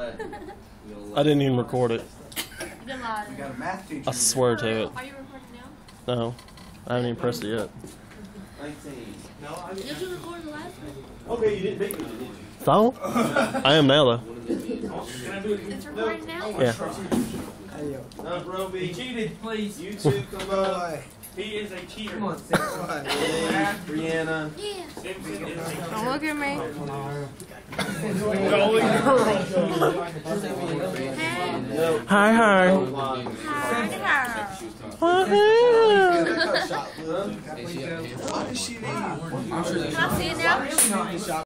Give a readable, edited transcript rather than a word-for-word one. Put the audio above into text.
I didn't even record it. You got a math teacher. I swear to it. Are you recording now? No, I haven't even pressed it yet. 19. No, Did you record the last one? Okay, you didn't make it, did you? So? I am now though. It's recording now? Yeah. No, bro, He cheated, please. You two come on. He is a cheater. Come on, Sarah. Brianna. Yeah. Simpson is a cheater. Don't look at me. Hi, hi. Why did she leave? Can I see it now?